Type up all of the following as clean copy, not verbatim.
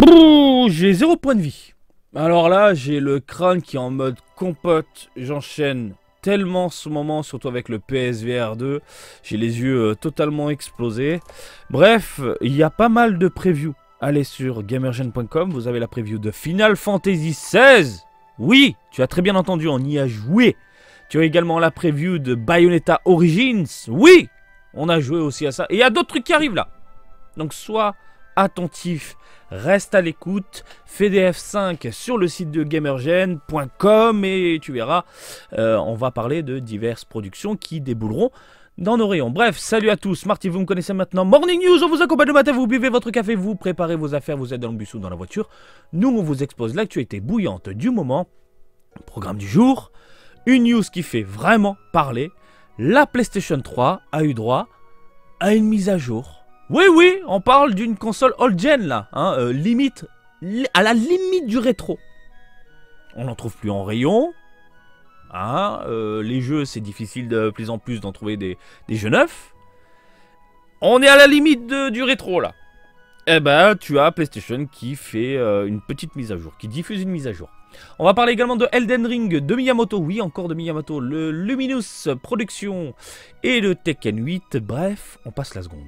Bouh, j'ai 0 point de vie. Alors là, j'ai le crâne qui est en mode compote. J'enchaîne tellement en ce moment, surtout avec le PSVR 2. J'ai les yeux totalement explosés. Bref, il y a pas mal de previews. Allez sur gamergen.com, vous avez la preview de Final Fantasy XVI. Oui, tu as très bien entendu, on y a joué. Tu as également la preview de Bayonetta Origins. Oui, on a joué aussi à ça. Et il y a d'autres trucs qui arrivent là. Donc sois attentif, reste à l'écoute, fais des F5 sur le site de gamergen.com et tu verras, on va parler de diverses productions qui débouleront dans nos rayons. Bref, salut à tous, Marty, vous me connaissez maintenant. Morning News, on vous accompagne le matin, vous buvez votre café, vous préparez vos affaires, vous êtes dans le bus ou dans la voiture. Nous, on vous expose l'actualité bouillante du moment, programme du jour, une news qui fait vraiment parler. La PlayStation 3 a eu droit à une mise à jour. Oui, oui, on parle d'une console old-gen là, hein, limite, à la limite du rétro. On n'en trouve plus en rayon. Hein, les jeux, c'est difficile de plus en plus d'en trouver des jeux neufs. On est à la limite du rétro là. Eh ben, tu as PlayStation qui fait une petite mise à jour, qui diffuse une mise à jour. On va parler également de Elden Ring de Miyamoto, oui, encore de Miyamoto, le Luminous Production et le Tekken 8. Bref, on passe la seconde.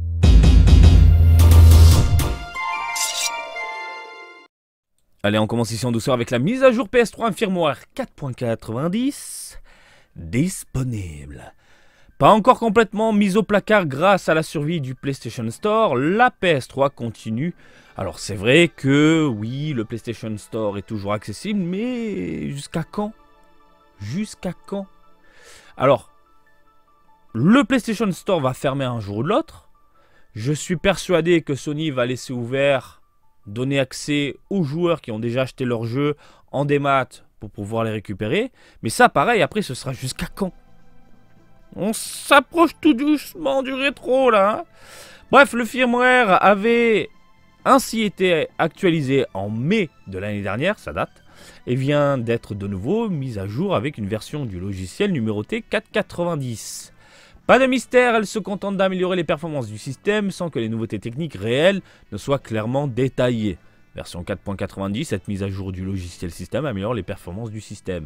Allez, on commence ici en douceur avec la mise à jour PS3 firmware 4.90 disponible. Pas encore complètement mise au placard grâce à la survie du PlayStation Store, la PS3 continue. Alors c'est vrai que oui, le PlayStation Store est toujours accessible, mais jusqu'à quand? Jusqu'à quand? Alors, le PlayStation Store va fermer un jour ou l'autre. Je suis persuadé que Sony va laisser ouvert, donner accès aux joueurs qui ont déjà acheté leur jeu en démat pour pouvoir les récupérer. Mais ça, pareil, après, ce sera jusqu'à quand? On s'approche tout doucement du rétro, là. Hein. Bref, le firmware avait ainsi été actualisé en mai de l'année dernière, ça date, et vient d'être de nouveau mis à jour avec une version du logiciel numérotée 4.90. Pas de mystère, elle se contente d'améliorer les performances du système sans que les nouveautés techniques réelles ne soient clairement détaillées. Version 4.90, cette mise à jour du logiciel système améliore les performances du système.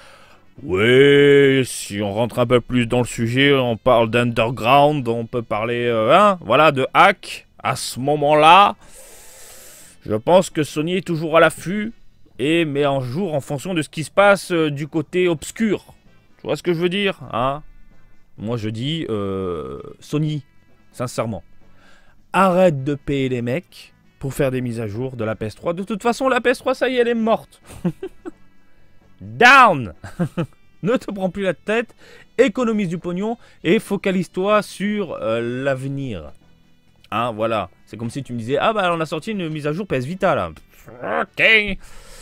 Oui, si on rentre un peu plus dans le sujet, on parle d'underground, on peut parler voilà, de hack. À ce moment-là, je pense que Sony est toujours à l'affût et met en jour en fonction de ce qui se passe du côté obscur. Tu vois ce que je veux dire, hein? Moi je dis, Sony, sincèrement, arrête de payer les mecs pour faire des mises à jour de la PS3. De toute façon, la PS3, ça y est, elle est morte. Down. Ne te prends plus la tête, économise du pognon et focalise-toi sur l'avenir. Hein, voilà. C'est comme si tu me disais, ah bah on a sorti une mise à jour PS Vita là. Ok.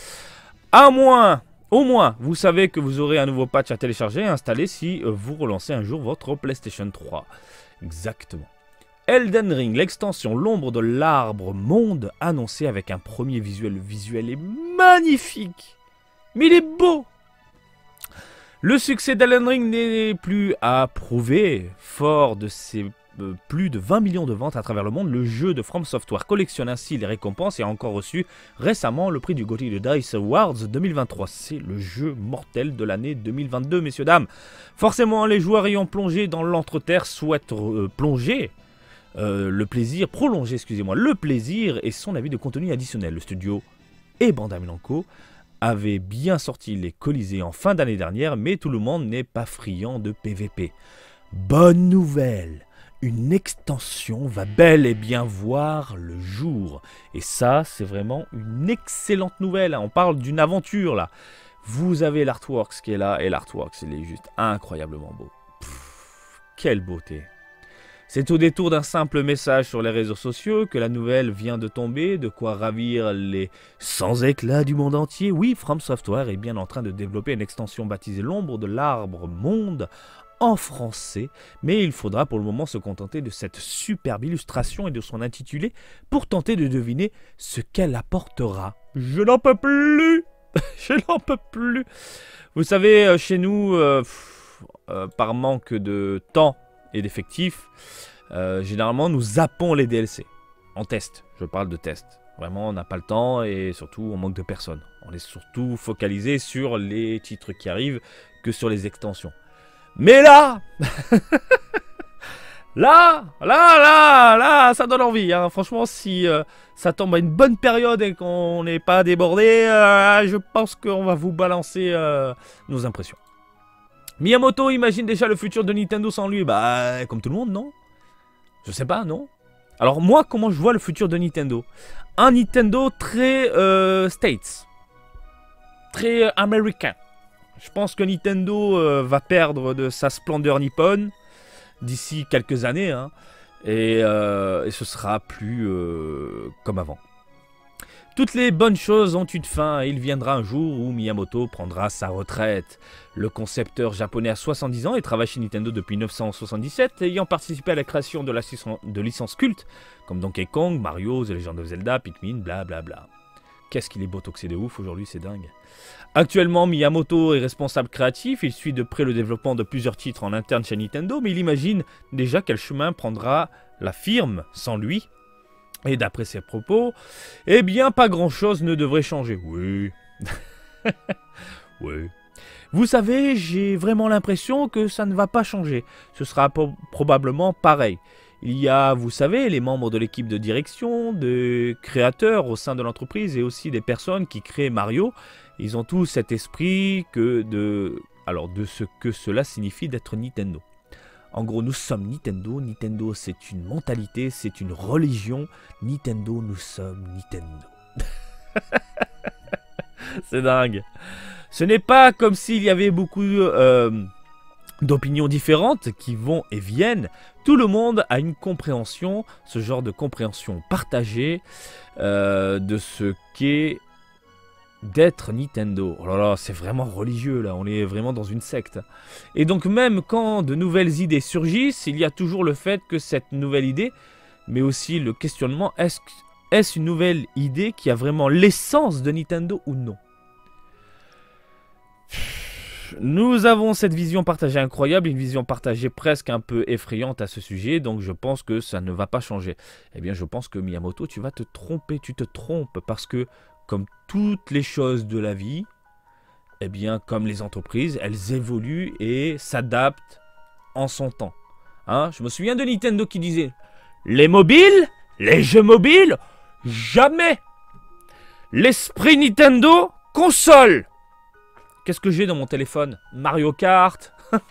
Au moins, vous savez que vous aurez un nouveau patch à télécharger et installer si vous relancez un jour votre PlayStation 3. Exactement. Elden Ring, l'extension L'ombre de l'arbre monde, annoncée avec un premier visuel. Le visuel est magnifique. Mais il est beau. Le succès d'Elden Ring n'est plus à prouver. Fort de ses plus de 20 millions de ventes à travers le monde, le jeu de From Software collectionne ainsi les récompenses et a encore reçu récemment le prix du GOTY de DICE Awards 2023. C'est le jeu mortel de l'année 2022, messieurs, dames. Forcément, les joueurs ayant plongé dans l'entreterre souhaitent prolonger le plaisir et son avis de contenu additionnel. Le studio et Bandai Namco avaient bien sorti les Colisées en fin d'année dernière, mais tout le monde n'est pas friand de PVP. Bonne nouvelle! Une extension va bel et bien voir le jour. Et ça, c'est vraiment une excellente nouvelle. On parle d'une aventure, là. Vous avez l'Artworks qui est là, et l'Artworks, il est juste incroyablement beau. Quelle beauté. C'est au détour d'un simple message sur les réseaux sociaux que la nouvelle vient de tomber, de quoi ravir les sans éclat du monde entier. Oui, From Software est bien en train de développer une extension baptisée L'ombre de l'arbre monde, en français, mais il faudra pour le moment se contenter de cette superbe illustration et de son intitulé pour tenter de deviner ce qu'elle apportera. Je n'en peux plus. Je n'en peux plus. Vous savez, chez nous, par manque de temps et d'effectifs, généralement nous zappons les DLC. En test, je parle de test. Vraiment, on n'a pas le temps et surtout, on manque de personnes. On est surtout focalisé sur les titres qui arrivent que sur les extensions. Mais là, là, ça donne envie. Hein. Franchement, si ça tombe à une bonne période et qu'on n'est pas débordé, je pense qu'on va vous balancer nos impressions. Miyamoto imagine déjà le futur de Nintendo sans lui. Bah, comme tout le monde, non? Je sais pas, non? Alors moi, comment je vois le futur de Nintendo? Un Nintendo très States. Très américain. Je pense que Nintendo va perdre de sa splendeur nippone d'ici quelques années. Hein, et ce sera plus comme avant. Toutes les bonnes choses ont une fin et il viendra un jour où Miyamoto prendra sa retraite. Le concepteur japonais a 70 ans et travaille chez Nintendo depuis 1977, ayant participé à la création de licences cultes comme Donkey Kong, Mario, The Legend of Zelda, Pikmin, blablabla. Qu'est-ce qu'il est botoxé de ouf aujourd'hui, c'est dingue. Actuellement, Miyamoto est responsable créatif, il suit de près le développement de plusieurs titres en interne chez Nintendo, mais il imagine déjà quel chemin prendra la firme sans lui. Et d'après ses propos, eh bien pas grand chose ne devrait changer. Oui. Oui. Vous savez, j'ai vraiment l'impression que ça ne va pas changer. Ce sera probablement pareil. Il y a, vous savez, les membres de l'équipe de direction, de créateurs au sein de l'entreprise et aussi des personnes qui créent Mario. Ils ont tous cet esprit de ce que cela signifie d'être Nintendo. En gros, nous sommes Nintendo. Nintendo, c'est une mentalité, c'est une religion. Nintendo, nous sommes Nintendo. C'est dingue. Ce n'est pas comme s'il y avait beaucoup d'opinions différentes qui vont et viennent. Tout le monde a une compréhension, ce genre de compréhension partagée de ce qu'est d'être Nintendo. Oh là là, c'est vraiment religieux là, on est vraiment dans une secte. Et donc même quand de nouvelles idées surgissent, il y a toujours le fait que cette nouvelle idée, mais aussi le questionnement, est-ce une nouvelle idée qui a vraiment l'essence de Nintendo ou non? Nous avons cette vision partagée incroyable, une vision partagée presque un peu effrayante à ce sujet, donc je pense que ça ne va pas changer. Eh bien je pense que Miyamoto, tu vas te tromper, tu te trompes, parce que comme toutes les choses de la vie, eh bien, comme les entreprises, elles évoluent et s'adaptent en son temps. Hein, je me souviens de Nintendo qui disait « Les mobiles, les jeux mobiles, jamais. L'esprit Nintendo, console. » Qu'est-ce que j'ai dans mon téléphone? Mario Kart.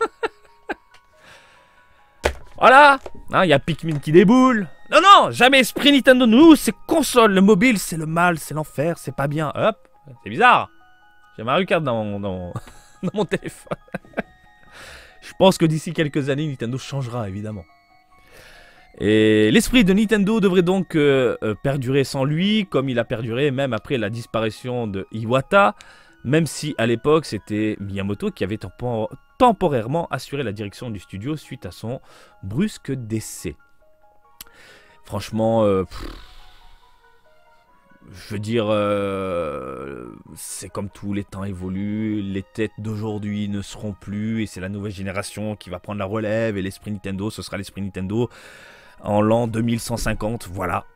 Voilà. Hein, y a Pikmin qui déboule. Non, non, jamais esprit Nintendo. Nous, c'est console. Le mobile, c'est le mal, c'est l'enfer, c'est pas bien. Hop, c'est bizarre. J'ai Mario Kart dans mon téléphone. Je pense que d'ici quelques années, Nintendo changera, évidemment. Et l'esprit de Nintendo devrait donc perdurer sans lui, comme il a perduré même après la disparition de Iwata, même si à l'époque c'était Miyamoto qui avait temporairement assuré la direction du studio suite à son brusque décès. Franchement, je veux dire, c'est comme tout, les temps évoluent, les têtes d'aujourd'hui ne seront plus, et c'est la nouvelle génération qui va prendre la relève, et l'esprit Nintendo, ce sera l'esprit Nintendo en l'an 2150, voilà.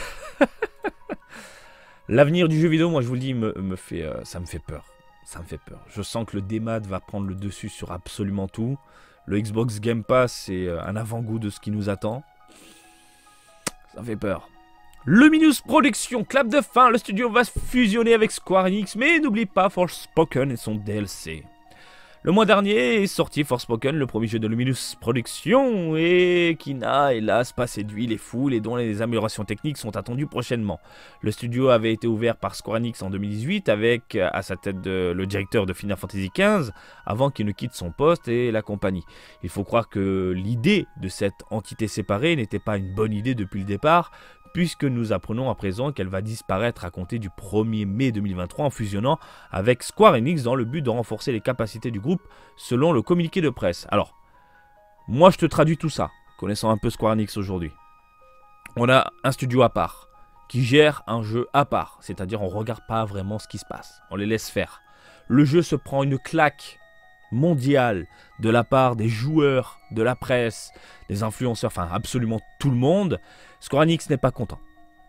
L'avenir du jeu vidéo, moi je vous le dis, ça me fait peur. Ça me fait peur. Je sens que le démat va prendre le dessus sur absolument tout. Le Xbox Game Pass, c'est un avant-goût de ce qui nous attend. Ça me fait peur. Luminous Productions, clap de fin, le studio va fusionner avec Square Enix, mais n'oublie pas Forspoken et son DLC. Le mois dernier est sorti Forspoken, le premier jeu de Luminous Productions, et qui n'a hélas pas séduit les foules et dont les améliorations techniques sont attendues prochainement. Le studio avait été ouvert par Square Enix en 2018 avec à sa tête le directeur de Final Fantasy XV avant qu'il ne quitte son poste et la compagnie. Il faut croire que l'idée de cette entité séparée n'était pas une bonne idée depuis le départ, puisque nous apprenons à présent qu'elle va disparaître à compter du 1er mai 2023 en fusionnant avec Square Enix dans le but de renforcer les capacités du groupe selon le communiqué de presse. Alors, moi je te traduis tout ça, connaissant un peu Square Enix aujourd'hui. On a un studio à part, qui gère un jeu à part, c'est-à-dire on ne regarde pas vraiment ce qui se passe, on les laisse faire. Le jeu se prend une claque mondiale de la part des joueurs, de la presse, des influenceurs, enfin absolument tout le monde. Square Enix n'est pas content.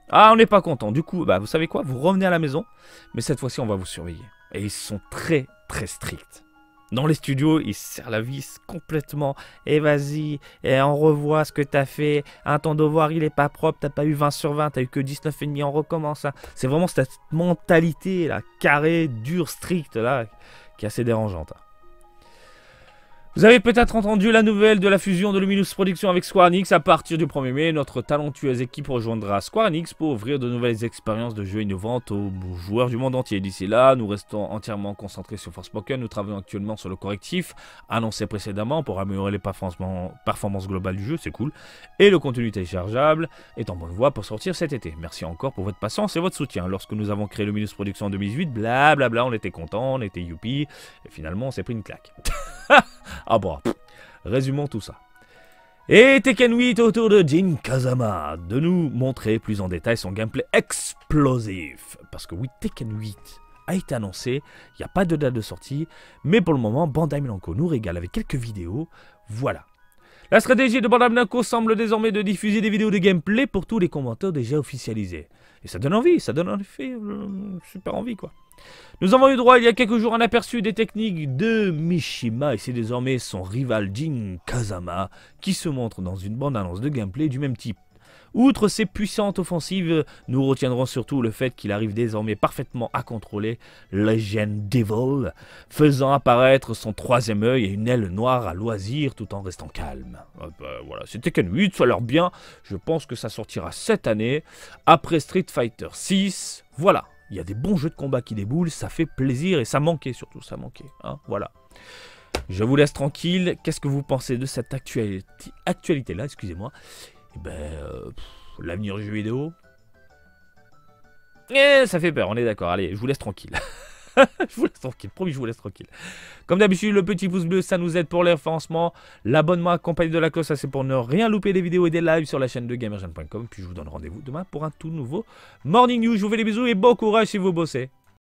Ah, on n'est pas content. Du coup, bah, vous savez quoi? Vous revenez à la maison, mais cette fois-ci, on va vous surveiller. Et ils sont très, très stricts. Dans les studios, ils serrent la vis complètement. Et vas-y, et on revoit ce que t'as fait. Hein, ton devoir, il est pas propre. T'as pas eu 20 sur 20, t'as eu que 19,5. On recommence. Hein. C'est vraiment cette mentalité là, carrée, dure, stricte là, qui est assez dérangeante. Hein. Vous avez peut-être entendu la nouvelle de la fusion de Luminous Productions avec Square Enix. À partir du 1er mai, notre talentueuse équipe rejoindra Square Enix pour offrir de nouvelles expériences de jeux innovantes aux joueurs du monde entier. D'ici là, nous restons entièrement concentrés sur Forspoken. Nous travaillons actuellement sur le correctif annoncé précédemment pour améliorer les performances globales du jeu, c'est cool. Et le contenu téléchargeable est en bonne voie pour sortir cet été. Merci encore pour votre patience et votre soutien. Lorsque nous avons créé Luminous Productions en 2018, blablabla, on était contents, on était youpi, et finalement on s'est pris une claque. Ah bon, résumons tout ça. Et Tekken 8 autour de Jin Kazama, de nous montrer plus en détail son gameplay explosif. Parce que oui, Tekken 8 a été annoncé, il n'y a pas de date de sortie, mais pour le moment, Bandai Namco nous régale avec quelques vidéos, voilà. La stratégie de Bandai Namco semble désormais de diffuser des vidéos de gameplay pour tous les combattants déjà officialisés. Et ça donne envie, ça donne en effet super envie quoi. Nous avons eu droit il y a quelques jours à un aperçu des techniques de Mishima et c'est désormais son rival Jin Kazama qui se montre dans une bande-annonce de gameplay du même type. Outre ses puissantes offensives, nous retiendrons surtout le fait qu'il arrive désormais parfaitement à contrôler Legend Devil, faisant apparaître son troisième œil et une aile noire à loisir tout en restant calme. Voilà, c'est Tekken 8, ça a l'air bien, je pense que ça sortira cette année, après Street Fighter 6, voilà. Il y a des bons jeux de combat qui déboulent, ça fait plaisir et ça manquait surtout, ça manquait. Hein, voilà. Je vous laisse tranquille. Qu'est-ce que vous pensez de cette actualité-là, excusez-moi. Eh ben, l'avenir du jeu vidéo. Ça fait peur, on est d'accord. Allez, je vous laisse tranquille. Je vous laisse tranquille, promis, je vous laisse tranquille. Comme d'habitude, le petit pouce bleu, ça nous aide pour les référencements. L'abonnement accompagné de la cloche, ça c'est pour ne rien louper des vidéos et des lives sur la chaîne de Gamergen.com. Puis je vous donne rendez-vous demain pour un tout nouveau Morning News. Je vous fais des bisous et bon courage si vous bossez.